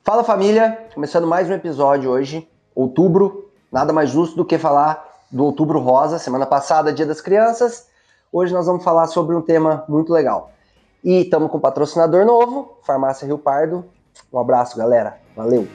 Fala família, começando mais um episódio hoje, outubro, nada mais justo do que falar do Outubro Rosa, semana passada, Dia das Crianças, hoje nós vamos falar sobre um tema muito legal. E estamos com um patrocinador novo, Farmácia Rio Pardo, um abraço galera, valeu!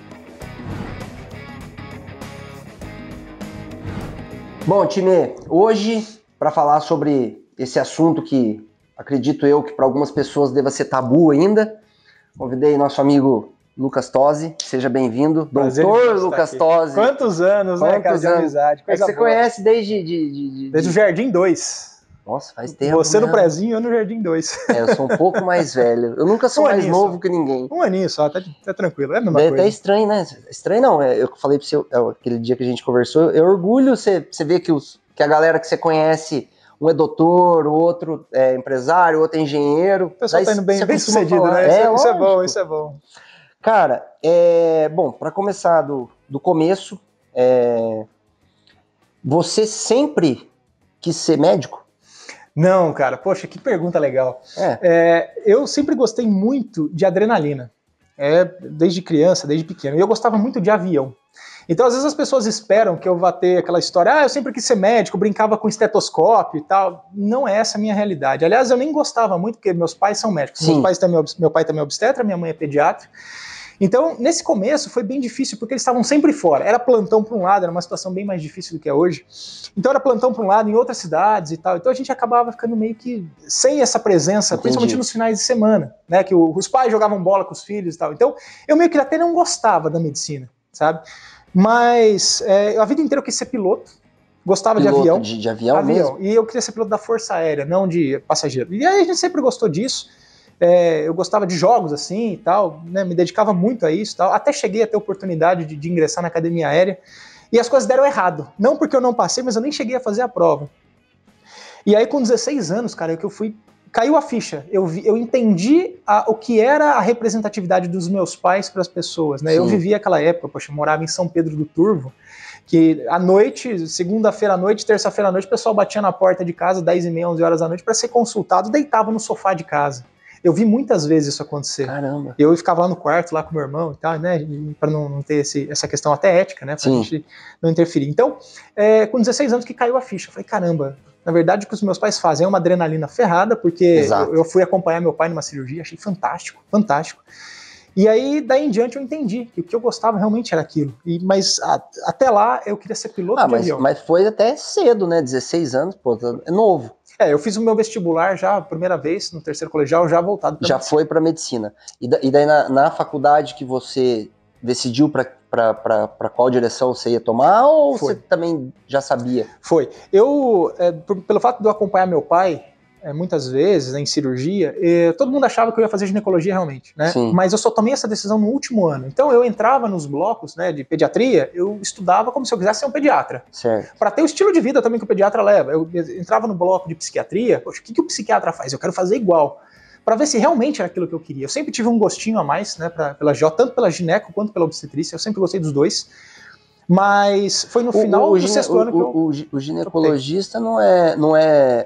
Bom time, hoje para falar sobre esse assunto que acredito eu que para algumas pessoas deva ser tabu ainda, convidei nosso amigo Lucas Tosi, seja bem-vindo. Doutor Lucas Tosi. Quantos anos, né, cara, de amizade. Coisa que você conhece desde o Jardim 2. Nossa, faz tempo. Você no prezinho, eu no Jardim 2. Eu sou um pouco mais velho. Eu nunca sou mais novo que ninguém. Um aninho só, tá tranquilo. É a mesma coisa. Até estranho, né? Estranho não. Eu falei pra você, aquele dia que a gente conversou, eu orgulho você ver que a galera que você conhece, um é doutor, o outro é empresário, o outro é engenheiro. O pessoal tá indo bem sucedido, né? Isso é bom, isso é bom. Cara, bom, para começar do começo, você sempre quis ser médico? Não, cara, poxa, que pergunta legal. Eu sempre gostei muito de adrenalina, desde criança, desde pequeno, e eu gostava muito de avião. Então, às vezes as pessoas esperam que eu vá ter aquela história, eu sempre quis ser médico, brincava com estetoscópio e tal. Não é essa a minha realidade. Aliás, eu nem gostava muito, porque meus pais são médicos. Meu pai também é obstetra, minha mãe é pediatra. Então, nesse começo foi bem difícil, porque eles estavam sempre fora. Era plantão para um lado, era uma situação bem mais difícil do que é hoje. Então era plantão para um lado, em outras cidades e tal. Então a gente acabava ficando meio que sem essa presença, principalmente nos finais de semana, né? Que os pais jogavam bola com os filhos e tal. Então eu meio que até não gostava da medicina, sabe? Mas a vida inteira eu quis ser piloto. Gostava de avião. De avião mesmo? E eu queria ser piloto da Força Aérea, não de passageiro. E aí a gente sempre gostou disso. Eu gostava de jogos assim e tal, né, me dedicava muito a isso e tal, até cheguei a ter oportunidade de ingressar na academia aérea e as coisas deram errado, não porque eu não passei, mas eu nem cheguei a fazer a prova. E aí com 16 anos, cara, que eu fui, caiu a ficha, eu entendi o que era a representatividade dos meus pais para as pessoas, né? Eu vivia aquela época, poxa, eu morava em São Pedro do Turvo, que à noite, segunda-feira à noite, terça-feira à noite, o pessoal batia na porta de casa, 10h30, 11 horas da noite, para ser consultado, deitava no sofá de casa. Eu vi muitas vezes isso acontecer. Caramba. Eu ficava lá no quarto, lá com meu irmão e tal, né? Para não ter essa questão até ética, né? Pra gente não interferir. Então, com 16 anos que caiu a ficha. Eu falei, caramba, na verdade o que os meus pais fazem é uma adrenalina ferrada, porque eu fui acompanhar meu pai numa cirurgia, achei fantástico, fantástico. E aí, daí em diante, eu entendi que o que eu gostava realmente era aquilo. Mas até lá, eu queria ser piloto de avião. Mas foi até cedo, né? 16 anos, pô, é novo. Eu fiz o meu vestibular já, a primeira vez, no terceiro colegial, já voltado para medicina. Já foi para medicina. E daí na faculdade que você decidiu para qual direção você ia tomar, ou você também já sabia? Foi. Eu, pelo fato de eu acompanhar meu pai, muitas vezes, né, em cirurgia, todo mundo achava que eu ia fazer ginecologia realmente, né? Mas eu só tomei essa decisão no último ano. Então eu entrava nos blocos, né, de pediatria, eu estudava como se eu quisesse ser um pediatra. Para ter o estilo de vida também que o pediatra leva. Eu entrava no bloco de psiquiatria, poxa, o que o psiquiatra faz? Eu quero fazer igual. Para ver se realmente era aquilo que eu queria. Eu sempre tive um gostinho a mais, né, tanto pela gineco quanto pela obstetrícia, eu sempre gostei dos dois. Mas foi no final do sexto ano que o ginecologista não é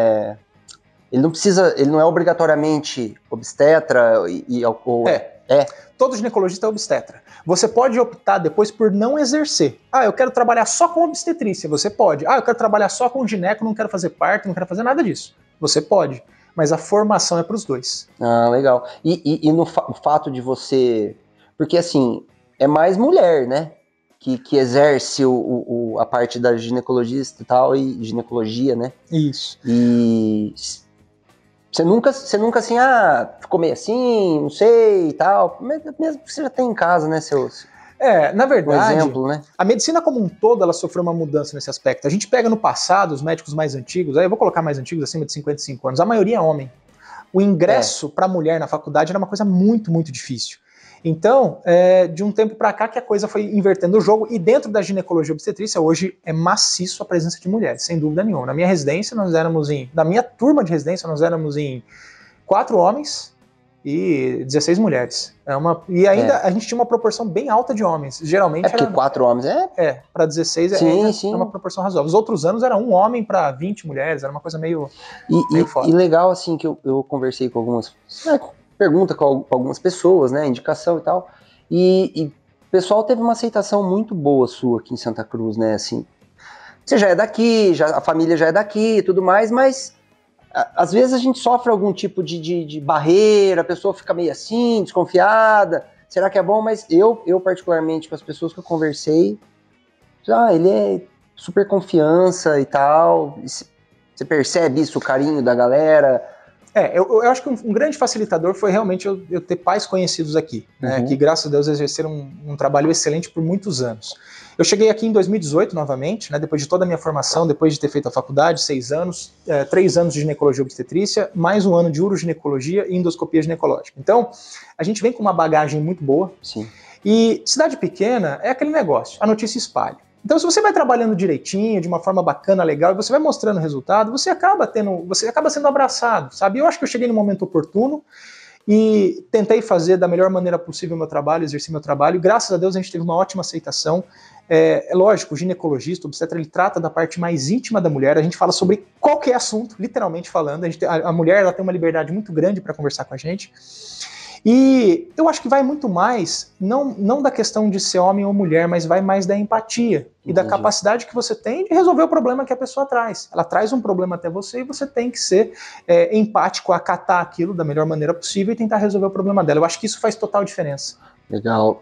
ele não é obrigatoriamente obstetra Todo ginecologista é obstetra. Você pode optar depois por não exercer. Eu quero trabalhar só com obstetrícia. Você pode. Eu quero trabalhar só com gineco, não quero fazer parto, não quero fazer nada disso. Você pode. Mas a formação é para os dois. Legal. E no fato de você... Porque assim, é mais mulher, né? Que exerce a parte da ginecologista e tal, e ginecologia, né? Isso. E... Você nunca assim, ficou meio assim, não sei e tal, mesmo que você já tem em casa, né, na verdade, um exemplo, né? A medicina como um todo, ela sofreu uma mudança nesse aspecto. A gente pega no passado os médicos mais antigos, aí eu vou colocar mais antigos, acima de 55 anos, a maioria é homem. O ingresso para mulher na faculdade era uma coisa muito, muito difícil. Então, de um tempo para cá que a coisa foi invertendo o jogo, e dentro da ginecologia obstetrícia hoje é maciço a presença de mulheres, sem dúvida nenhuma. Na minha residência, na minha turma de residência, nós éramos em 4 homens e 16 mulheres. E ainda a gente tinha uma proporção bem alta de homens. Geralmente porque 4 homens para 16 é uma proporção razoável. Os outros anos era 1 homem para 20 mulheres, era uma coisa meio foda. E legal, assim, que eu conversei com algumas... pergunta com algumas pessoas, né, indicação e tal, E o pessoal teve uma aceitação muito boa sua aqui em Santa Cruz, né? Assim, você já é daqui, a família já é daqui e tudo mais, mas às vezes a gente sofre algum tipo de barreira, a pessoa fica meio assim, desconfiada. Será que é bom? Mas eu particularmente, com as pessoas que eu conversei, ele é super confiança e tal. E você percebe isso, o carinho da galera? Eu acho que um grande facilitador foi realmente eu ter pais conhecidos aqui, né, que graças a Deus exerceram um trabalho excelente por muitos anos. Eu cheguei aqui em 2018 novamente, né, depois de toda a minha formação, depois de ter feito a faculdade, 6 anos, 3 anos de ginecologia e obstetrícia, mais um ano de uroginecologia e endoscopia ginecológica. Então, a gente vem com uma bagagem muito boa. Sim. E cidade pequena é aquele negócio, a notícia espalha. Então, se você vai trabalhando direitinho, de uma forma bacana, legal, e você vai mostrando o resultado, você acaba sendo abraçado, sabe? Eu acho que eu cheguei no momento oportuno e tentei fazer da melhor maneira possível o meu trabalho, exercer meu trabalho, e graças a Deus a gente teve uma ótima aceitação. É lógico, o ginecologista, o obstetra, ele trata da parte mais íntima da mulher, a gente fala sobre qualquer assunto, literalmente falando, a mulher ela tem uma liberdade muito grande para conversar com a gente. E eu acho que vai muito mais, não da questão de ser homem ou mulher, mas vai mais da empatia e da capacidade que você tem de resolver o problema que a pessoa traz. Ela traz um problema até você e você tem que ser empático, acatar aquilo da melhor maneira possível e tentar resolver o problema dela. Eu acho que isso faz total diferença. Legal.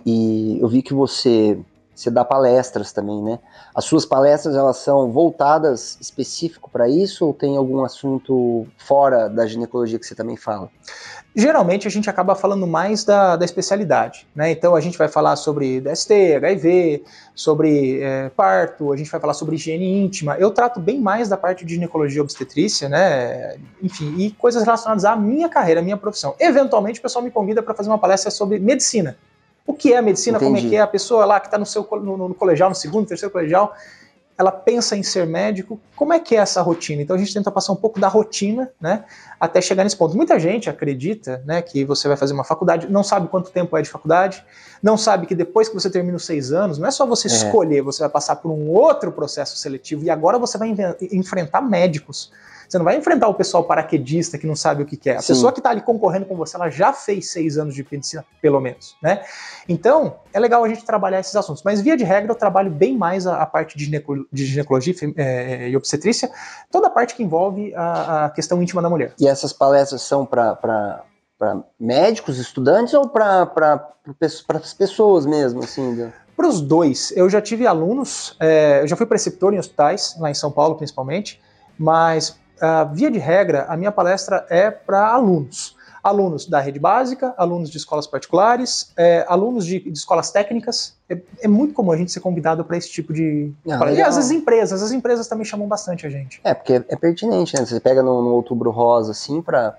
E eu vi que você dá palestras também, né? As suas palestras, elas são voltadas específico para isso ou tem algum assunto fora da ginecologia que você também fala? Geralmente a gente acaba falando mais da especialidade, né? Então a gente vai falar sobre DST, HIV, sobre parto, a gente vai falar sobre higiene íntima. Eu trato bem mais da parte de ginecologia e obstetrícia, né? Enfim, e coisas relacionadas à minha carreira, à minha profissão. Eventualmente o pessoal me convida para fazer uma palestra sobre medicina. O que é a medicina? Entendi. Como é que é a pessoa lá que está no colegial, no segundo, terceiro colegial, ela pensa em ser médico, como é que é essa rotina? Então a gente tenta passar um pouco da rotina, né, até chegar nesse ponto. Muita gente acredita, né, que você vai fazer uma faculdade, não sabe quanto tempo é de faculdade, não sabe que depois que você termina os 6 anos, não é só você escolher, você vai passar por um outro processo seletivo e agora você vai enfrentar médicos. Você não vai enfrentar o pessoal paraquedista que não sabe o que é. A pessoa que está ali concorrendo com você, ela já fez 6 anos de medicina, pelo menos, né? Então, é legal a gente trabalhar esses assuntos. Mas, via de regra, eu trabalho bem mais a parte de ginecologia e obstetrícia, toda a parte que envolve a questão íntima da mulher. E essas palestras são para médicos, estudantes ou para as pessoas mesmo, assim? Para os dois. Eu já tive alunos, eu já fui preceptor em hospitais, lá em São Paulo principalmente, mas via de regra, a minha palestra é para alunos. Alunos da rede básica, alunos de escolas particulares, alunos de escolas técnicas. É muito comum a gente ser convidado para esse tipo de... E as empresas também chamam bastante a gente. Porque é pertinente, né? Você pega no Outubro Rosa, assim, para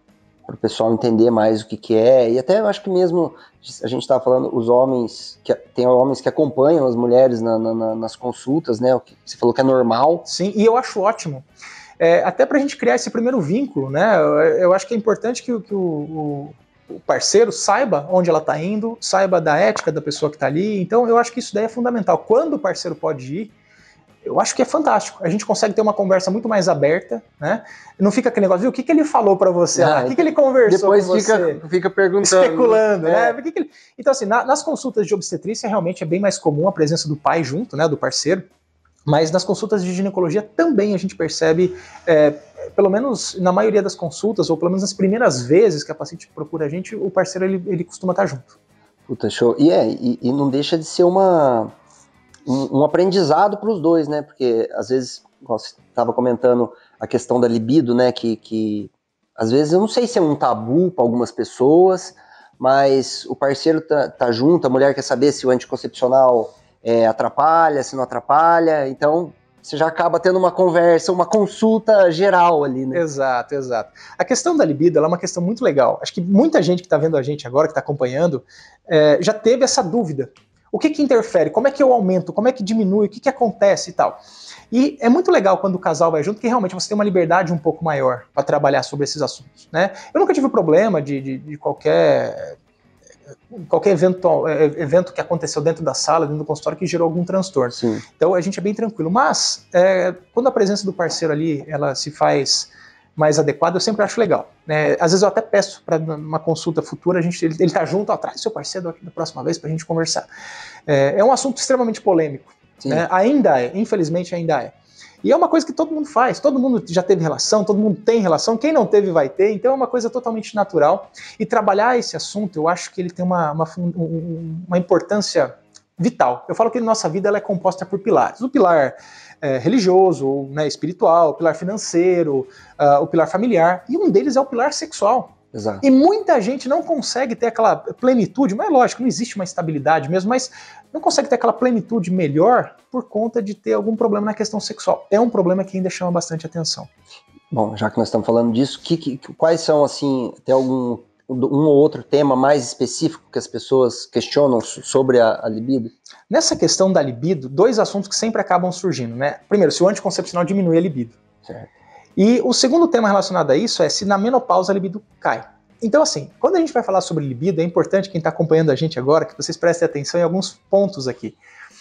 o pessoal entender mais o que é. E até eu acho que mesmo, a gente estava falando, os homens, tem homens que acompanham as mulheres nas consultas, né? O que você falou que é normal. Sim, e eu acho ótimo. Até para a gente criar esse primeiro vínculo, né? Eu acho que é importante que o parceiro saiba onde ela está indo, saiba da ética da pessoa que está ali. Então, eu acho que isso daí é fundamental. Quando o parceiro pode ir, eu acho que é fantástico. A gente consegue ter uma conversa muito mais aberta, né? Não fica aquele negócio, viu? O que ele falou para você lá? O que ele conversou com você? Depois fica perguntando. Especulando, né? Então, assim, nas consultas de obstetrícia, realmente é bem mais comum a presença do pai junto, né? Do parceiro. Mas nas consultas de ginecologia também a gente percebe, pelo menos na maioria das consultas, ou pelo menos nas primeiras vezes que a paciente procura a gente, o parceiro ele costuma estar junto. Puta, show. E não deixa de ser um aprendizado para os dois, né? Porque às vezes, você estava comentando a questão da libido, né? Que às vezes eu não sei se é um tabu para algumas pessoas, mas o parceiro tá junto, a mulher quer saber se o anticoncepcional atrapalha, se não atrapalha, então você já acaba tendo uma conversa, uma consulta geral ali, né? Exato. A questão da libido, ela é uma questão muito legal. Acho que muita gente que está vendo a gente agora, que está acompanhando, já teve essa dúvida. O que interfere? Como é que eu aumento? Como é que diminui? O que acontece e tal? E é muito legal quando o casal vai junto, porque realmente você tem uma liberdade um pouco maior para trabalhar sobre esses assuntos, né? Eu nunca tive problema de qualquer evento que aconteceu dentro da sala, dentro do consultório, que gerou algum transtorno. Sim. Então a gente é bem tranquilo. Mas, quando a presença do parceiro ali, ela se faz mais adequada, eu sempre acho legal. Né? Às vezes eu até peço para uma consulta futura, ele tá junto, traz seu parceiro aqui da próxima vez para a gente conversar. É um assunto extremamente polêmico. Né? Ainda é, infelizmente ainda é. E é uma coisa que todo mundo faz, todo mundo já teve relação, todo mundo tem relação, quem não teve vai ter, então é uma coisa totalmente natural. E trabalhar esse assunto, eu acho que ele tem uma importância vital. Eu falo que a nossa vida ela é composta por pilares. O pilar religioso, né, espiritual, o pilar financeiro, o pilar familiar, e um deles é o pilar sexual. Exato. E muita gente não consegue ter aquela plenitude, mas é lógico, não existe uma estabilidade mesmo, mas não consegue ter aquela plenitude melhor por conta de ter algum problema na questão sexual. É um problema que ainda chama bastante atenção. Bom, já que nós estamos falando disso, quais são, assim, tem um ou outro tema mais específico que as pessoas questionam sobre a libido? Nessa questão da libido, 2 assuntos que sempre acabam surgindo, né? Primeiro, se o anticoncepcional diminui a libido. Certo. E o segundo tema relacionado a isso é se na menopausa a libido cai. Então, assim, quando a gente vai falar sobre libido, é importante quem está acompanhando a gente agora que vocês prestem atenção em alguns pontos aqui.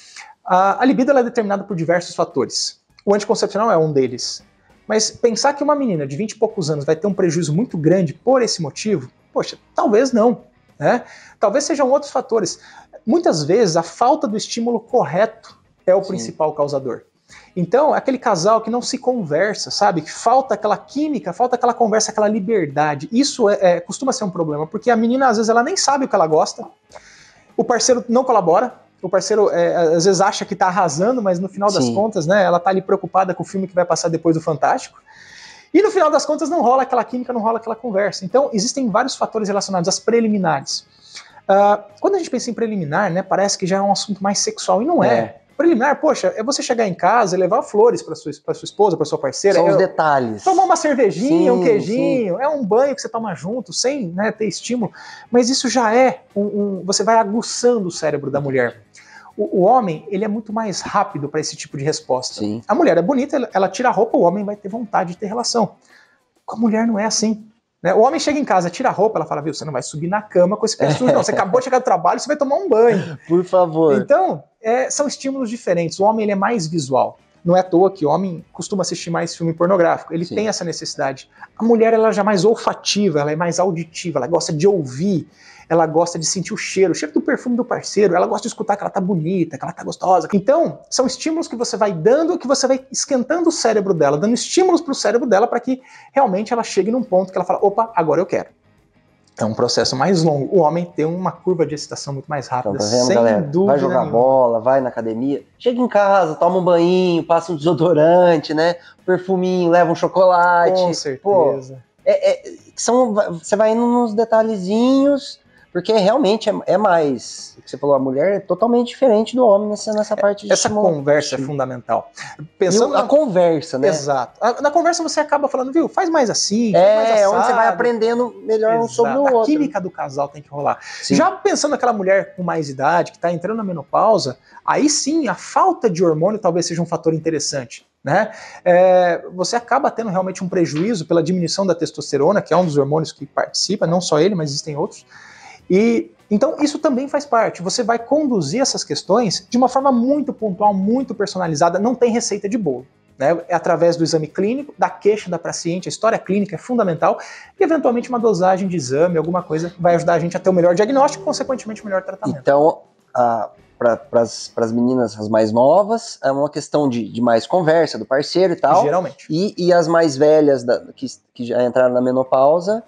A libido ela é determinada por diversos fatores. O anticoncepcional é um deles. Mas pensar que uma menina de 20 e poucos anos vai ter um prejuízo muito grande por esse motivo, poxa, talvez não. Né? Talvez sejam outros fatores. Muitas vezes a falta do estímulo correto é o principal causador. Então, aquele casal que não se conversa, sabe? Que falta aquela química, falta aquela conversa, aquela liberdade. Isso costuma ser um problema, porque a menina, às vezes, ela nem sabe o que ela gosta, o parceiro não colabora, o parceiro, às vezes, acha que tá arrasando, mas no final das contas, né, ela tá ali preocupada com o filme que vai passar depois do Fantástico. E no final das contas não rola aquela química, não rola aquela conversa. Então, existem vários fatores relacionados às preliminares. Quando a gente pensa em preliminar, né, parece que já é um assunto mais sexual, e não é. Preliminar, poxa, é você chegar em casa e levar flores para sua esposa, para sua parceira. São os detalhes. Tomar uma cervejinha, um queijinho, é um banho que você toma junto, sem, né, ter estímulo. Mas isso já é você vai aguçando o cérebro da mulher. O homem, ele é muito mais rápido para esse tipo de resposta. Sim. A mulher é bonita, ela tira a roupa, o homem vai ter vontade de ter relação. Com a mulher não é assim. Né? O homem chega em casa, tira a roupa, ela fala, viu, você não vai subir na cama com esse pé sujo, não. Você acabou de chegar do trabalho, você vai tomar um banho. Por favor. Então, são estímulos diferentes. O homem ele é mais visual. Não é à toa que o homem costuma assistir mais filme pornográfico. Ele tem essa necessidade. A mulher ela já é mais olfativa, ela é mais auditiva, ela gosta de ouvir, ela gosta de sentir o cheiro do perfume do parceiro, ela gosta de escutar que ela tá bonita, que ela tá gostosa. Então, são estímulos que você vai dando, que você vai esquentando o cérebro dela, dando estímulos pro cérebro dela para que realmente ela chegue num ponto que ela fala, opa, agora eu quero. É um processo mais longo. O homem tem uma curva de excitação muito mais rápida, então, tá vendo, sem galera? dúvida vai jogar nenhuma. bola, vai na academia, chega em casa, toma um banho, passa um desodorante, né? Perfuminho, leva um chocolate. Com certeza. Você vai indo nos detalhezinhos, porque realmente é mais. O que você falou, a mulher é totalmente diferente do homem nessa parte de essa conversa é fundamental. Pensando a conversa, né? Exato. Na conversa você acaba falando, viu, faz mais assim, faz mais assado. Onde você vai aprendendo melhor um sobre o outro. A química do casal tem que rolar. Sim. Já pensando naquela mulher com mais idade, que está entrando na menopausa, aí sim, a falta de hormônio talvez seja um fator interessante. Né? Você acaba tendo realmente um prejuízo pela diminuição da testosterona, que é um dos hormônios que participa, não só ele, mas existem outros. E então isso também faz parte. Você vai conduzir essas questões de uma forma muito pontual, muito personalizada. Não tem receita de bolo. Né? É através do exame clínico, da queixa da paciente, a história clínica é fundamental e eventualmente uma dosagem de exame, alguma coisa vai ajudar a gente a ter o melhor diagnóstico e consequentemente o melhor tratamento. Então, para as meninas, as mais novas, é uma questão de mais conversa do parceiro e tal. Geralmente. E as mais velhas que já entraram na menopausa,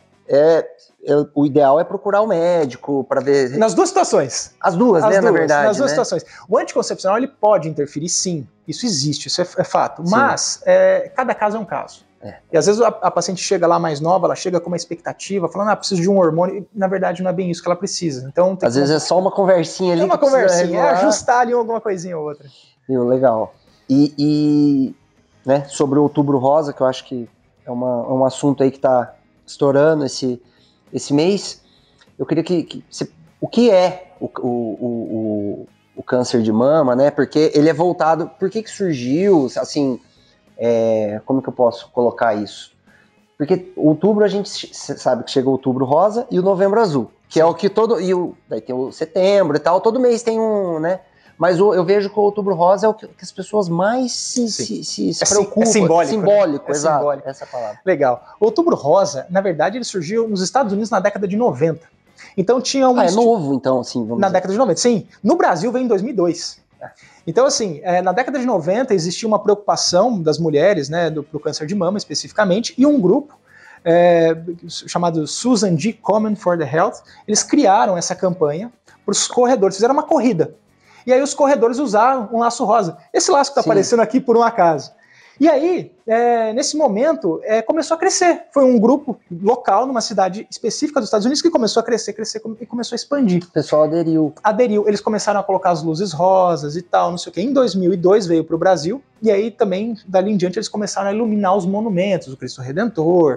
o ideal é procurar o médico para ver... Nas duas situações. As duas, né, na verdade. Nas duas situações. O anticoncepcional ele pode interferir, sim. Isso existe, isso é fato. Sim. Mas cada caso é um caso. E às vezes a paciente chega lá mais nova, ela chega com uma expectativa, falando, preciso de um hormônio, e na verdade não é bem isso que ela precisa. Então, às vezes é só uma conversinha ali. É uma conversinha, ajustar ali alguma coisinha ou outra. Legal. E né, sobre o Outubro Rosa, que eu acho que é um assunto aí que está estourando esse mês, eu queria o que é o câncer de mama, né? Porque ele é voltado... Por que surgiu, assim... como que eu posso colocar isso? Porque outubro a gente sabe que chega o Outubro Rosa e o Novembro Azul, que é o que daí tem o setembro e tal, todo mês tem um, né? Mas eu vejo que o Outubro Rosa é o que as pessoas mais se preocupam. É simbólico. Simbólico, exato. Simbólico. Essa é a palavra. Legal. O Outubro Rosa, na verdade, ele surgiu nos Estados Unidos na década de 90. Então tinha um... é novo, então, assim, vamos dizer. década de 90, sim. No Brasil veio em 2002. Então, assim, na década de 90 existia uma preocupação das mulheres, né, pro câncer de mama especificamente, e um grupo chamado Susan G. Komen for the Health, eles criaram essa campanha para os corredores, fizeram uma corrida. E aí os corredores usaram um laço rosa. Esse laço que está aparecendo aqui por um acaso. E aí, nesse momento, começou a crescer. Foi um grupo local, numa cidade específica dos Estados Unidos, que começou a crescer e começou a expandir. O pessoal aderiu. Eles começaram a colocar as luzes rosas e tal, não sei o quê. Em 2002 veio para o Brasil, e aí também, dali em diante, eles começaram a iluminar os monumentos, o Cristo Redentor,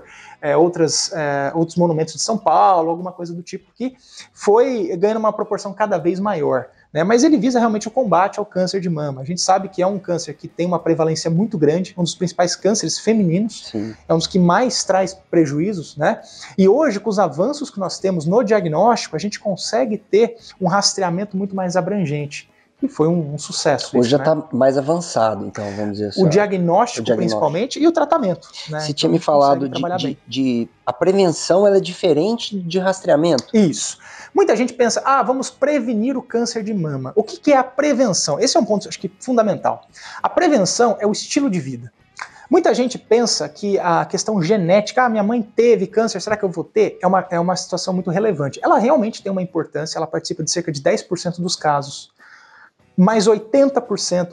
outros monumentos de São Paulo, alguma coisa do tipo, que foi ganhando uma proporção cada vez maior. Mas ele visa realmente o combate ao câncer de mama. A gente sabe que é um câncer que tem uma prevalência muito grande, um dos principais cânceres femininos, Sim. É um dos que mais traz prejuízos, né? E hoje, com os avanços que nós temos no diagnóstico, a gente consegue ter um rastreamento muito mais abrangente. E foi um sucesso. Hoje já está mais avançado, então, vamos dizer assim. O diagnóstico, principalmente, e o tratamento. Né? Você tinha me falado de a prevenção, ela é diferente de rastreamento. Isso. Muita gente pensa, vamos prevenir o câncer de mama. O que é a prevenção? Esse é um ponto, acho que, fundamental. A prevenção é o estilo de vida. Muita gente pensa que a questão genética, minha mãe teve câncer, será que eu vou ter? É uma situação muito relevante. Ela realmente tem uma importância, ela participa de cerca de 10% dos casos. Mas 80%,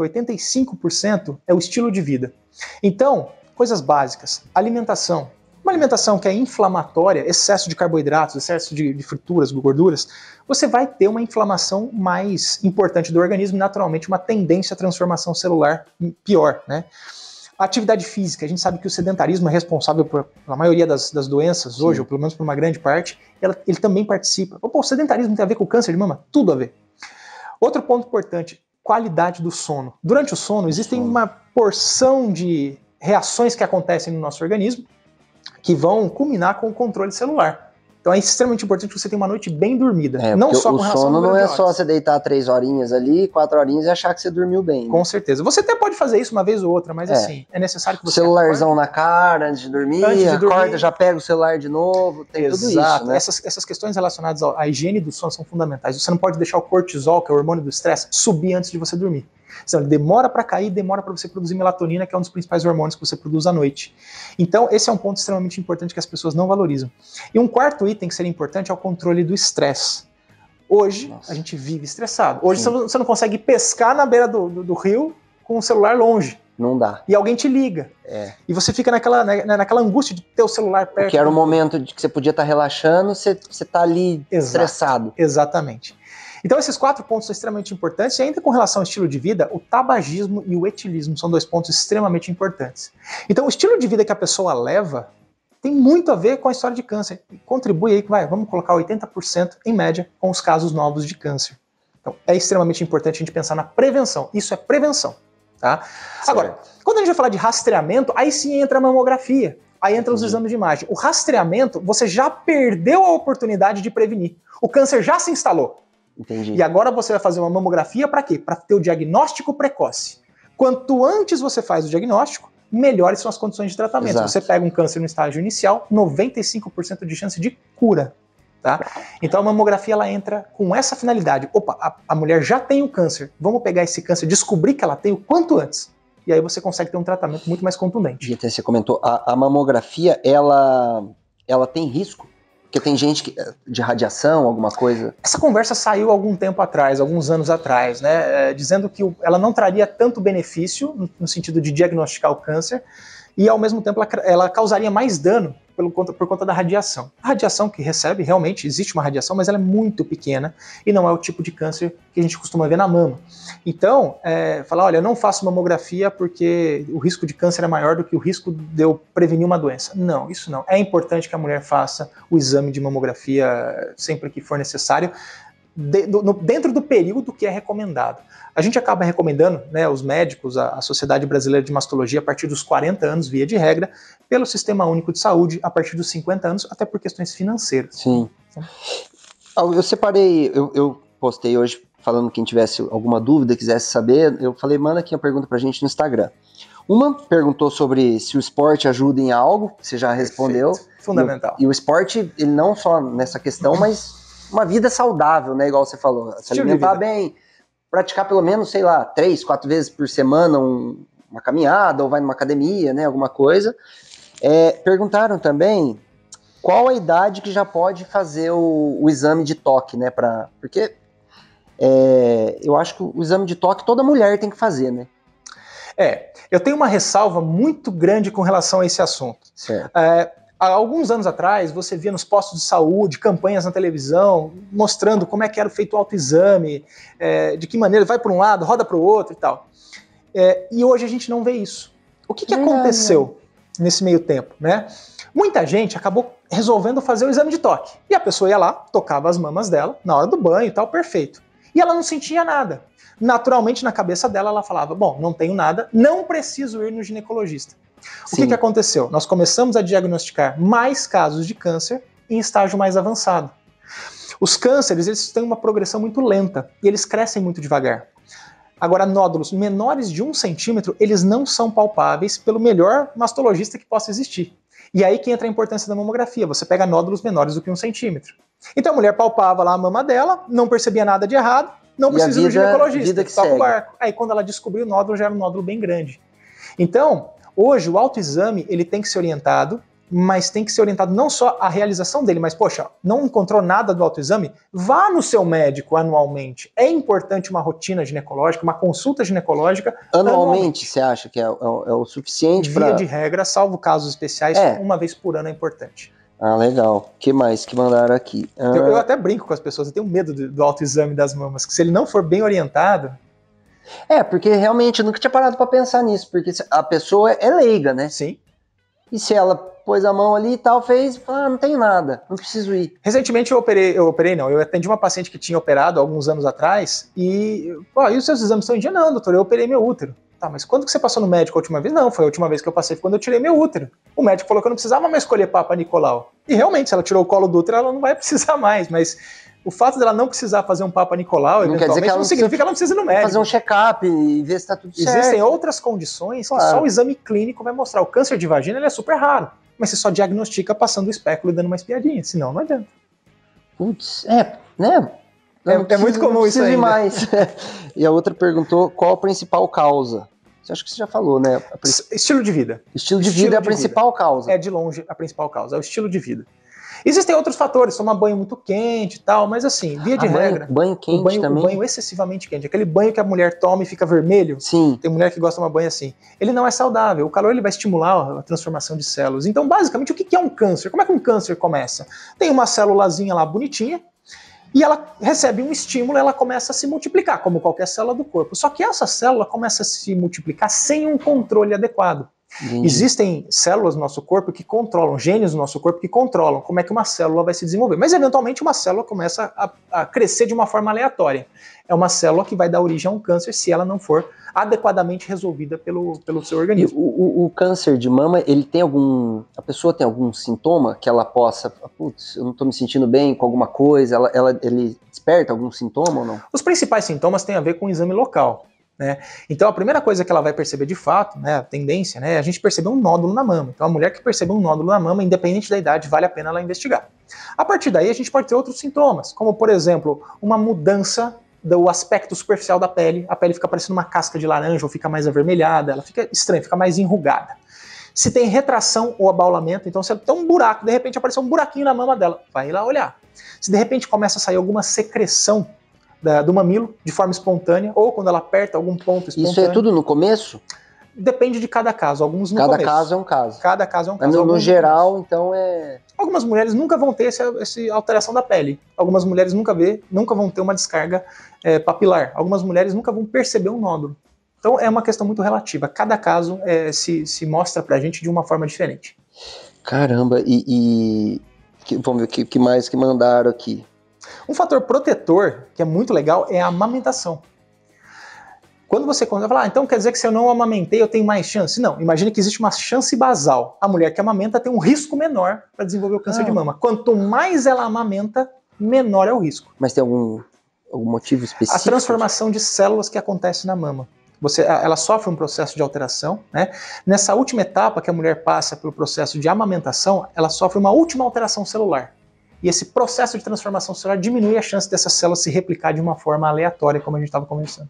85% é o estilo de vida. Então, coisas básicas, alimentação. Uma alimentação que é inflamatória, excesso de carboidratos, excesso de frituras, gorduras, você vai ter uma inflamação mais importante do organismo e, naturalmente, uma tendência à transformação celular pior, né? A atividade física, a gente sabe que o sedentarismo é responsável pela maioria das doenças hoje, ou pelo menos por uma grande parte, ele também participa. O sedentarismo tem a ver com o câncer de mama? Tudo a ver. Outro ponto importante, qualidade do sono. Durante o sono, existem uma porção de reações que acontecem no nosso organismo que vão culminar com o controle celular. Então é extremamente importante que você tenha uma noite bem dormida. Não só com relação ao número de horas. O sono não é só você deitar 3 horinhas ali, 4 horinhas e achar que você dormiu bem. Né? Com certeza. Você até pode fazer isso uma vez ou outra, mas assim, é necessário que você celularzão na cara antes de dormir, acorda, já pega o celular de novo, tem tudo isso, né? Essas questões relacionadas à higiene do sono são fundamentais. Você não pode deixar o cortisol, que é o hormônio do estresse, subir antes de você dormir. Então, ele demora para cair, demora para você produzir melatonina, que é um dos principais hormônios que você produz à noite. Então, esse é um ponto extremamente importante que as pessoas não valorizam. E um quarto item que seria importante é o controle do estresse. Hoje, a gente vive estressado. Hoje, você não consegue pescar na beira do rio com o celular longe. Não dá. E alguém te liga. E você fica naquela angústia de ter o celular perto. Porque era o momento de que você podia estar relaxando, você está ali estressado. Exatamente. Então esses 4 pontos são extremamente importantes, e ainda com relação ao estilo de vida, o tabagismo e o etilismo são 2 pontos extremamente importantes. Então o estilo de vida que a pessoa leva tem muito a ver com a história de câncer, e contribui aí, vamos colocar 80% em média com os casos novos de câncer. Então é extremamente importante a gente pensar na prevenção, isso é prevenção. Tá? Agora, quando a gente vai falar de rastreamento, aí sim entra a mamografia, aí entra os exames de imagem. O rastreamento, você já perdeu a oportunidade de prevenir, o câncer já se instalou. Entendi. E agora você vai fazer uma mamografia para quê? Para ter o diagnóstico precoce. Quanto antes você faz o diagnóstico, melhores são as condições de tratamento. Exato. Você pega um câncer no estágio inicial, 95% de chance de cura. Tá? Então a mamografia ela entra com essa finalidade. Opa, a mulher já tem o câncer, vamos pegar esse câncer, descobrir que ela tem o quanto antes. E aí você consegue ter um tratamento muito mais contundente. E até você comentou, a mamografia, ela tem risco? Porque tem gente de radiação, alguma coisa? Essa conversa saiu há algum tempo atrás, alguns anos atrás, né? Dizendo que ela não traria tanto benefício no sentido de diagnosticar o câncer, e ao mesmo tempo ela causaria mais dano por conta da radiação. A radiação que recebe, realmente existe uma radiação, mas ela é muito pequena e não é o tipo de câncer que a gente costuma ver na mama. Então, falar, olha, eu não faço mamografia porque o risco de câncer é maior do que o risco de eu prevenir uma doença. Não, isso não. É importante que a mulher faça o exame de mamografia sempre que for necessário, dentro do período que é recomendado. A gente acaba recomendando, né, os médicos, a Sociedade Brasileira de Mastologia, a partir dos 40 anos, via de regra, pelo Sistema Único de Saúde, a partir dos 50 anos, até por questões financeiras. Sim. Eu separei, eu postei hoje falando quem tivesse alguma dúvida, quisesse saber, eu falei, manda aqui uma pergunta pra gente no Instagram. Uma perguntou sobre se o esporte ajuda em algo, você já respondeu. Perfeito. Fundamental. E o esporte, ele não só nessa questão, mas uma vida saudável, né? Igual você falou. Se alimentar bem, praticar pelo menos, sei lá, 3, 4 vezes por semana uma caminhada, ou vai numa academia, né? Alguma coisa. Perguntaram também qual a idade que já pode fazer o exame de toque, né? Porque eu acho que o exame de toque toda mulher tem que fazer, né? Eu tenho uma ressalva muito grande com relação a esse assunto. Certo. Há alguns anos atrás, você via nos postos de saúde, campanhas na televisão, mostrando como é que era feito o autoexame, de que maneira vai para um lado, roda para o outro e tal. E hoje a gente não vê isso. O que aconteceu nesse meio tempo, né? Muita gente acabou resolvendo fazer o exame de toque. E a pessoa ia lá, tocava as mamas dela, na hora do banho e tal, perfeito. E ela não sentia nada. Naturalmente, na cabeça dela, ela falava, bom, não tenho nada, não preciso ir no ginecologista. O que aconteceu? Nós começamos a diagnosticar mais casos de câncer em estágio mais avançado. Os cânceres, eles têm uma progressão muito lenta e eles crescem muito devagar. Agora, nódulos menores de 1 centímetro, eles não são palpáveis pelo melhor mastologista que possa existir. E aí que entra a importância da mamografia, você pega nódulos menores do que 1 centímetro. Então a mulher palpava lá a mama dela, não percebia nada de errado, não precisa ir no ginecologista, toca o barco. Aí quando ela descobriu o nódulo, já era um nódulo bem grande. Então, hoje o autoexame ele tem que ser orientado, mas tem que ser orientado não só a realização dele, mas, poxa, não encontrou nada do autoexame? Vá no seu médico anualmente. É importante uma rotina ginecológica, uma consulta ginecológica. Anualmente, você acha que é o suficiente para... Via de regra, salvo casos especiais, uma vez por ano é importante. Ah, legal. O que mais que mandaram aqui? Eu até brinco com as pessoas, eu tenho medo do autoexame das mamas, que se ele não for bem orientado... porque realmente eu nunca tinha parado para pensar nisso, porque a pessoa é leiga, né? Sim. E se ela pôs a mão ali e tal, fez, não tenho nada, não preciso ir. Recentemente eu atendi uma paciente que tinha operado alguns anos atrás e os seus exames estão em dia? Não, doutor, eu operei meu útero. Tá, mas quando que você passou no médico a última vez? Não, foi a última vez que eu passei quando eu tirei meu útero. O médico falou que eu não precisava mais escolher Papa Nicolau. E realmente, se ela tirou o colo do útero, ela não vai precisar mais, mas o fato dela não precisar fazer um Papa Nicolau, não quer dizer que ela não significa que ela não precisa ir no médico. Fazer um check-up e ver se tá tudo certo. Existem outras condições que só o exame clínico vai mostrar. O câncer de vagina ele é super raro, mas você só diagnostica passando o espéculo e dando uma espiadinha, senão não adianta. Putz, né? É muito comum isso ainda. Mais. E a outra perguntou qual a principal causa. Você acha que você já falou, né? Estilo de vida. Estilo de vida é a principal causa. É de longe a principal causa, é o estilo de vida. Existem outros fatores, tomar banho muito quente e tal, mas assim, via de regra... Banho quente também? O banho excessivamente quente, aquele banho que a mulher toma e fica vermelho. Sim. Tem mulher que gosta de tomar banho assim. Ele não é saudável, o calor ele vai estimular a transformação de células. Então, basicamente, o que é um câncer? Como é que um câncer começa? Tem uma célulazinha lá bonitinha, e ela recebe um estímulo, ela começa a se multiplicar, como qualquer célula do corpo. Só que essa célula começa a se multiplicar sem um controle adequado. Existem células no nosso corpo que controlam, genes no nosso corpo que controlam como é que uma célula vai se desenvolver. Mas, eventualmente, uma célula começa a crescer de uma forma aleatória. É uma célula que vai dar origem a um câncer se ela não for adequadamente resolvida pelo seu organismo. O câncer de mama, ele tem a pessoa tem algum sintoma que ela possa, putz, eu não estou me sentindo bem com alguma coisa, ele desperta algum sintoma ou não? Os principais sintomas têm a ver com o exame local. Né? Então a primeira coisa que ela vai perceber de fato, né, a tendência, é a gente perceber um nódulo na mama. Então a mulher que percebeu um nódulo na mama, independente da idade, vale a pena ela investigar. A partir daí a gente pode ter outros sintomas, como por exemplo, uma mudança do aspecto superficial da pele, a pele fica parecendo uma casca de laranja ou fica mais avermelhada, ela fica estranha, fica mais enrugada. Se tem retração ou abaulamento, então se tem um buraco, de repente apareceu um buraquinho na mama dela, vai lá olhar. Se de repente começa a sair alguma secreção do mamilo, de forma espontânea, ou quando ela aperta algum ponto espontâneo. Isso é tudo no começo? Depende de cada caso, alguns no começo. Cada caso é um caso. Cada caso é um caso. No geral, então é... Algumas mulheres nunca vão ter essa alteração da pele. Algumas mulheres nunca vão ter uma descarga papilar. Algumas mulheres nunca vão perceber um nódulo. Então é uma questão muito relativa. Cada caso se mostra pra gente de uma forma diferente. Caramba, vamos ver o que mais que mandaram aqui. Um fator protetor, que é muito legal, é a amamentação. Quando você fala, então quer dizer que se eu não amamentei eu tenho mais chance? Não, imagine que existe uma chance basal. A mulher que amamenta tem um risco menor para desenvolver o câncer de mama. Quanto mais ela amamenta, menor é o risco. Mas tem algum algum motivo específico? A transformação de células que acontece na mama. Ela sofre um processo de alteração, né? Nessa última etapa que a mulher passa pelo processo de amamentação, ela sofre uma última alteração celular. E esse processo de transformação celular diminui a chance dessa célula se replicar de uma forma aleatória, como a gente estava conversando.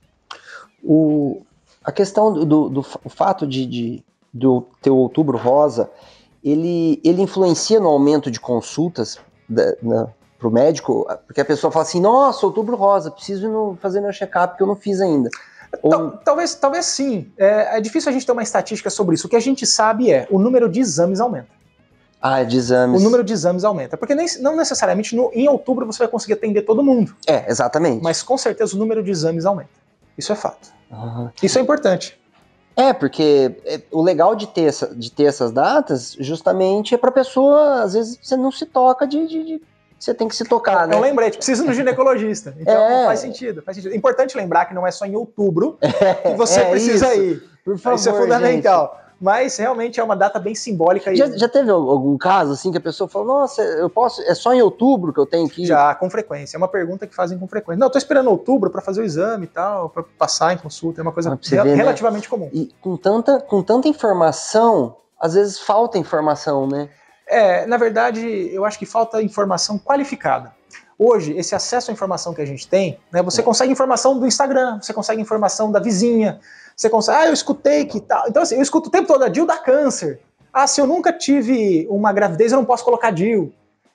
A questão do fato do ter o Outubro Rosa, ele influencia no aumento de consultas para o médico? Porque a pessoa fala assim, nossa, Outubro Rosa, preciso fazer meu check-up que eu não fiz ainda. Talvez sim. É difícil a gente ter uma estatística sobre isso. O que a gente sabe o número de exames aumenta. De exames. O número de exames aumenta. Porque não necessariamente em outubro você vai conseguir atender todo mundo. Exatamente. Mas com certeza o número de exames aumenta. Isso é fato. Isso é importante. Porque o legal de ter essas datas justamente é pra pessoa, às vezes você não se toca você tem que se tocar, né? É um lembrete, precisa ir no ginecologista. Então faz sentido. É importante lembrar que não é só em outubro que você precisa ir. Por favor, isso é fundamental. Gente. Mas realmente é uma data bem simbólica. Já teve algum caso assim que a pessoa falou, nossa, é só em outubro que eu tenho que ir? Já, com frequência. É uma pergunta que fazem com frequência. Não, eu tô esperando outubro para fazer o exame e tal, para passar em consulta. É uma coisa relativamente comum. E com tanta informação, às vezes falta informação, né? Na verdade, eu acho que falta informação qualificada. Hoje, esse acesso à informação que a gente tem, né, você consegue informação do Instagram, você consegue informação da vizinha, você consegue, eu escutei que tal. Então, assim, eu escuto o tempo todo, a DIU dá câncer. Se eu nunca tive uma gravidez, eu não posso colocar DIU.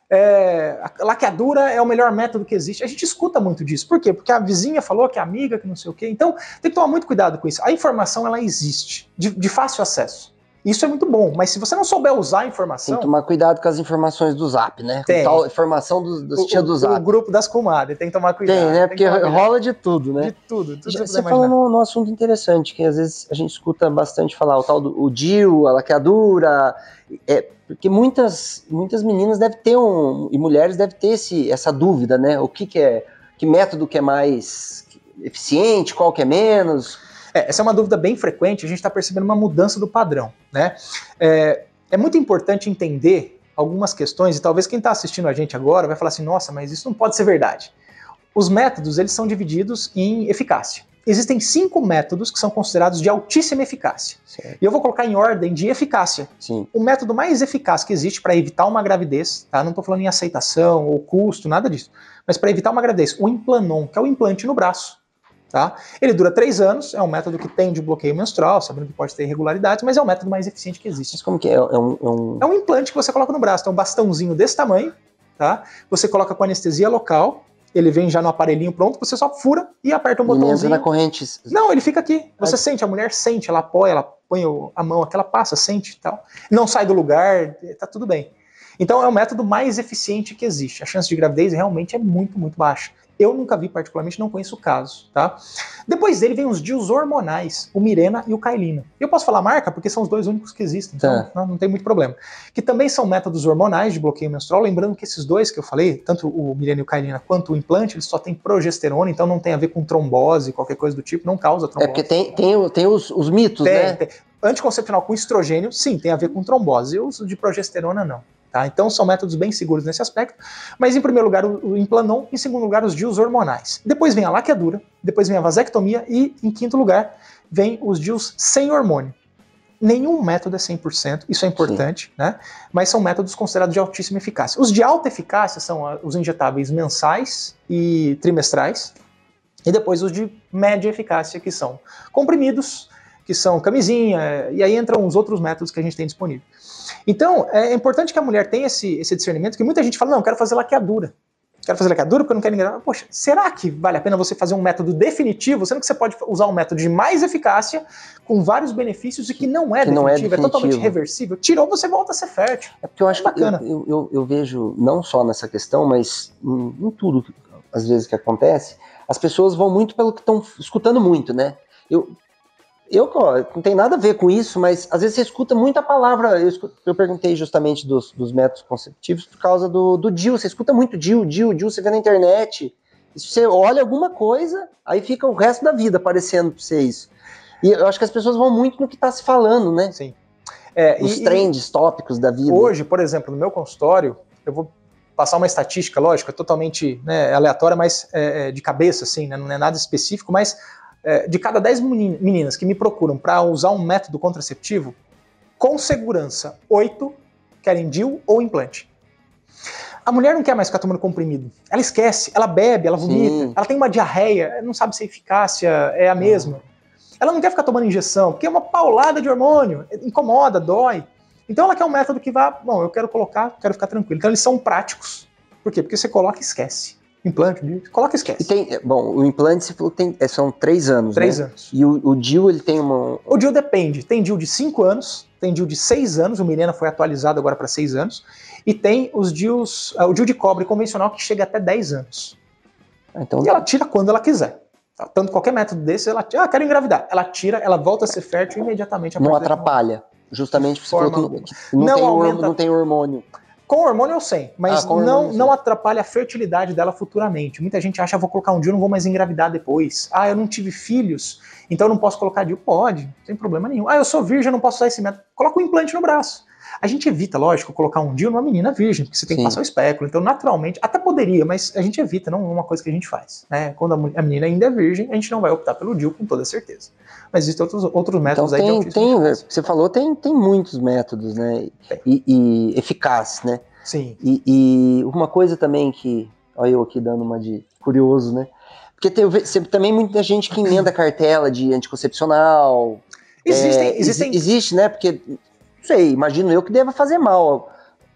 A laqueadura é o melhor método que existe. A gente escuta muito disso. Por quê? Porque a vizinha falou, que a amiga, que não sei o quê. Então, tem que tomar muito cuidado com isso. A informação, ela existe, de fácil acesso. Isso é muito bom, mas se você não souber usar a informação... Tem que tomar cuidado com as informações do Zap, né? Tem. Com tal informação das tia do Zap. O grupo das comadres, tem que tomar cuidado. Tem, né? Porque rola de tudo, né? De tudo. Você falou num assunto interessante, que às vezes a gente escuta bastante falar, o tal do DIU, a laqueadura... Porque muitas meninas devem ter e mulheres devem ter essa dúvida, né? O que é... Que método que é mais eficiente, qual que é menos... Essa é uma dúvida bem frequente, a gente está percebendo uma mudança do padrão, né? É muito importante entender algumas questões, e talvez quem está assistindo a gente agora vai falar assim, nossa, mas isso não pode ser verdade. Os métodos, eles são divididos em eficácia. Existem 5 métodos que são considerados de altíssima eficácia. Certo. E eu vou colocar em ordem de eficácia. Sim. O método mais eficaz que existe para evitar uma gravidez, tá? Não estou falando em aceitação ou custo, nada disso, mas para evitar uma gravidez, o Implanon, que é o implante no braço. Tá? Ele dura 3 anos, é um método que tem de bloqueio menstrual, sabendo que pode ter irregularidades, mas é o método mais eficiente que existe. Mas como que é? É um implante que você coloca no braço, é um bastãozinho desse tamanho, tá? Você coloca com anestesia local, ele vem já no aparelhinho pronto, você só fura e aperta um botãozinho. Na corrente. Não, ele fica aqui. Você sente, a mulher sente, ela apoia, ela põe a mão aqui, ela passa, sente e tal. Não sai do lugar, tá tudo bem. Então é o método mais eficiente que existe. A chance de gravidez realmente é muito, muito baixa. Eu nunca vi particularmente, não conheço o caso, tá? Depois dele vem os DIUs hormonais, o Mirena e o Cailina. Eu posso falar marca porque são os 2 únicos que existem, então não tem muito problema. Que também são métodos hormonais de bloqueio menstrual, lembrando que esses 2 que eu falei, tanto o Mirena e o Cailina quanto o implante, eles só têm progesterona, então não tem a ver com trombose, qualquer coisa do tipo, não causa trombose. Porque tem os mitos, né? Tem. Anticoncepcional com estrogênio, sim, tem a ver com trombose. E o uso de progesterona, não. Tá? Então são métodos bem seguros nesse aspecto, mas em primeiro lugar o Implanon, em segundo lugar os DIUs hormonais. Depois vem a laqueadura, depois vem a vasectomia e em quinto lugar vem os DIUs sem hormônio. Nenhum método é 100%, isso é importante, né? Mas são métodos considerados de altíssima eficácia. Os de alta eficácia são os injetáveis mensais e trimestrais, e depois os de média eficácia, que são comprimidos, que são camisinha, e aí entram os outros métodos que a gente tem disponível. Então, é importante que a mulher tenha esse discernimento, que muita gente fala, não, eu quero fazer laqueadura. Quero fazer laqueadura porque eu não quero ninguém. Poxa, será que vale a pena você fazer um método definitivo, sendo que você pode usar um método de mais eficácia, com vários benefícios, e que não é definitivo, é totalmente reversível? Tirou, você volta a ser fértil. É porque eu acho bacana. Eu vejo, não só nessa questão, mas em tudo, às vezes, que acontece, as pessoas vão muito pelo que estão escutando muito, né? Não tem nada a ver com isso, mas às vezes você escuta muita palavra. Eu perguntei justamente dos métodos conceptivos por causa do DIU. Você escuta muito DIU, você vê na internet. E se você olha alguma coisa, aí fica o resto da vida aparecendo pra você isso. E eu acho que as pessoas vão muito no que tá se falando, né? Sim. Os trends, tópicos da vida. Hoje, por exemplo, no meu consultório, eu vou passar uma estatística, lógico, é totalmente, né, aleatória, mas de cabeça, assim, né, não é nada específico, mas de cada 10 meninas que me procuram para usar um método contraceptivo, com segurança, 8 querem DIU ou implante. A mulher não quer mais ficar tomando comprimido. Ela esquece, ela bebe, ela vomita, ela tem uma diarreia, não sabe se a eficácia é a mesma. Ela não quer ficar tomando injeção, porque é uma paulada de hormônio, incomoda, dói. Então ela quer um método que vá, bom, eu quero colocar, quero ficar tranquilo. Então eles são práticos. Por quê? Porque você coloca e esquece. Implante, coloca e esquece. E tem, bom, o implante você falou que são 3 anos, 3 né? anos. E o DIU, ele tem uma... O DIU depende. Tem DIU de 5 anos, tem DIU de 6 anos, o Mirena foi atualizado agora para 6 anos, e tem os DIUs, o DIU de cobre convencional que chega até 10 anos. Então... E ela tira quando ela quiser. Tanto qualquer método desse, ela tira, quero engravidar. Ela tira, ela volta a ser fértil imediatamente. Não atrapalha. Justamente porque você falou que não tem hormônio. Com hormônio ou sem, mas não atrapalha a fertilidade dela futuramente. Muita gente acha, vou colocar um DIU, não vou mais engravidar depois. Ah, eu não tive filhos, então eu não posso colocar DIU. Pode, não tem problema nenhum. Ah, eu sou virgem, eu não posso usar esse método. Coloca um implante no braço. A gente evita, lógico, colocar um DIU numa menina virgem, porque você tem que passar o espéculo. Então, naturalmente, até poderia, mas a gente evita, não é uma coisa que a gente faz. Né? Quando a menina ainda é virgem, a gente não vai optar pelo DIU com toda certeza. Mas existem outros métodos então, aí de você falou, tem muitos métodos, né? E eficazes, né? Sim. E uma coisa também que, olha eu aqui dando uma de curioso, né? Porque tem também muita gente que emenda cartela de anticoncepcional. Existe, né? Porque, não sei, imagino eu que deva fazer mal.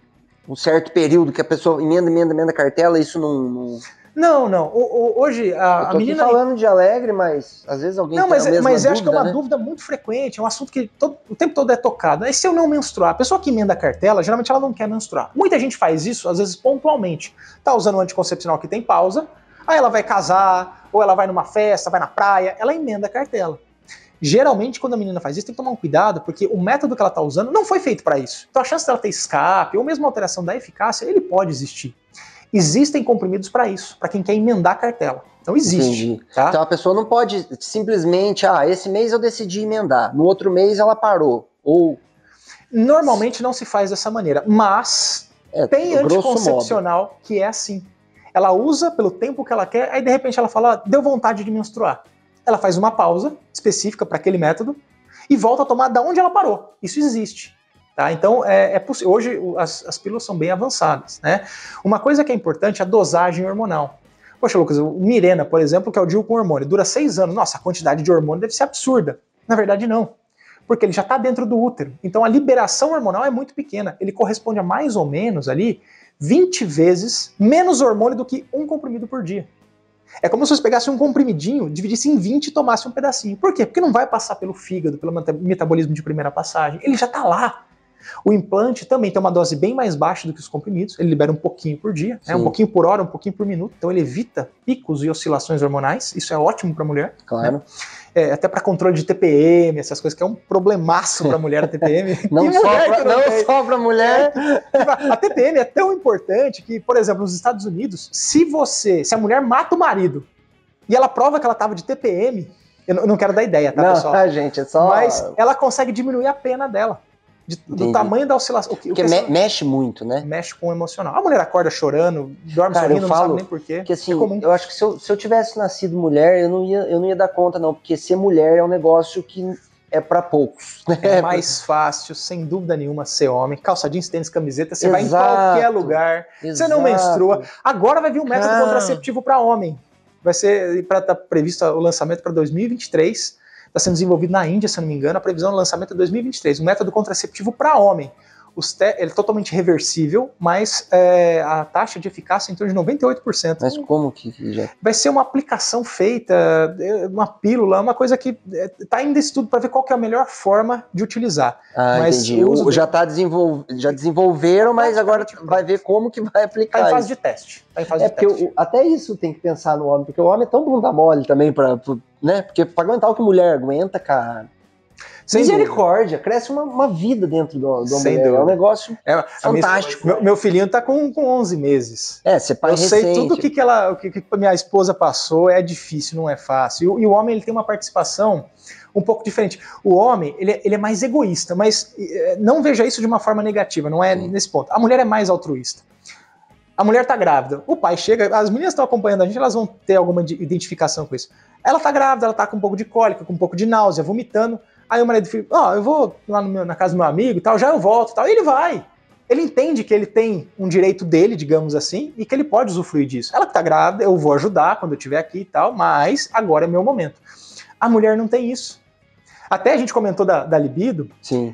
Um certo período que a pessoa emenda cartela, isso não... Não. Hoje a menina... aqui falando de alegre, mas às vezes alguém tem a mesma dúvida, mas acho que é uma dúvida muito frequente, é um assunto que o tempo todo é tocado. E se eu não menstruar? A pessoa que emenda a cartela, geralmente ela não quer menstruar. Muita gente faz isso, às vezes pontualmente. Tá usando um anticoncepcional que tem pausa, aí ela vai casar, ou ela vai numa festa, vai na praia, ela emenda a cartela. Geralmente, quando a menina faz isso, tem que tomar um cuidado, porque o método que ela está usando não foi feito para isso. Então a chance dela ter escape, ou mesmo alteração da eficácia, ele pode existir. Existem comprimidos para isso, para quem quer emendar a cartela. Então existe. Tá? Então a pessoa não pode simplesmente, esse mês eu decidi emendar, no outro mês ela parou. Ou... Normalmente não se faz dessa maneira, mas tem anticoncepcional que é assim. Ela usa pelo tempo que ela quer, aí de repente ela fala, deu vontade de menstruar. Ela faz uma pausa específica para aquele método e volta a tomar da onde ela parou. Isso existe. Tá? Então, é possível. Hoje, as pílulas são bem avançadas. Né? Uma coisa que é importante é a dosagem hormonal. Poxa, Lucas, o Mirena, por exemplo, que é o DIU com hormônio, dura 6 anos. Nossa, a quantidade de hormônio deve ser absurda. Na verdade, não. Porque ele já está dentro do útero. Então, a liberação hormonal é muito pequena. Ele corresponde a mais ou menos ali 20 vezes menos hormônio do que um comprimido por dia. É como se você pegasse um comprimidinho, dividisse em 20 e tomasse um pedacinho. Por quê? Porque não vai passar pelo fígado, pelo metabolismo de primeira passagem. Ele já está lá. O implante também tem uma dose bem mais baixa do que os comprimidos, ele libera um pouquinho por dia, né? Um pouquinho por hora, um pouquinho por minuto, então ele evita picos e oscilações hormonais, isso é ótimo para a mulher. Claro. Né? Até para controle de TPM, essas coisas que é um problemaço para a mulher a TPM. não só para mulher. A TPM é tão importante que, por exemplo, nos Estados Unidos, se a mulher mata o marido e ela prova que ela estava de TPM, eu não quero dar ideia, tá, pessoal? Não, gente, é só... Mas ela consegue diminuir a pena dela. Do tamanho da oscilação. Porque mexe muito, né? Mexe com o emocional. A mulher acorda chorando, dorme sorrindo, não sabe nem porquê. Porque assim, eu acho que se eu tivesse nascido mulher, eu não ia dar conta, não. Porque ser mulher é um negócio que é pra poucos. Né? É mais fácil, sem dúvida nenhuma, ser homem. Calça jeans, tênis, camiseta, você vai em qualquer lugar. Você não menstrua. Agora vai vir um método contraceptivo para homem. Tá previsto o lançamento para 2023. Está sendo desenvolvido na Índia, se eu não me engano, a previsão do lançamento é 2023, um método contraceptivo para homem. Ele é totalmente reversível, mas a taxa de eficácia é em torno de 98%. Mas como que já... Vai ser uma aplicação feita, uma pílula, uma coisa que está em estudo para ver qual que é a melhor forma de utilizar. Mas entendi. Já desenvolveram, mas agora vai ver como que vai aplicar. Está em fase de teste. Porque até isso tem que pensar no homem, porque o homem é tão bunda mole também, né? Porque para aguentar o que mulher aguenta, cara... Misericórdia, cresce uma vida dentro do mulher, é um negócio fantástico. Meu filhinho tá com 11 meses. Você pai recente. Eu sei tudo o que minha esposa passou, é difícil, não é fácil. E o homem ele tem uma participação um pouco diferente. O homem, ele é mais egoísta, mas não veja isso de uma forma negativa, não é nesse ponto. A mulher é mais altruísta. A mulher tá grávida, o pai chega, as meninas estão acompanhando a gente, elas vão ter alguma identificação com isso. Ela tá grávida, ela tá com um pouco de cólica, com um pouco de náusea, vomitando. Aí o marido fala, eu vou lá na casa do meu amigo e tal, já eu volto e tal. E ele vai. Ele entende que ele tem um direito dele, digamos assim, e que ele pode usufruir disso. Ela que tá grávida, eu vou ajudar quando eu estiver aqui e tal, mas agora é meu momento. A mulher não tem isso. Até a gente comentou da libido, Sim.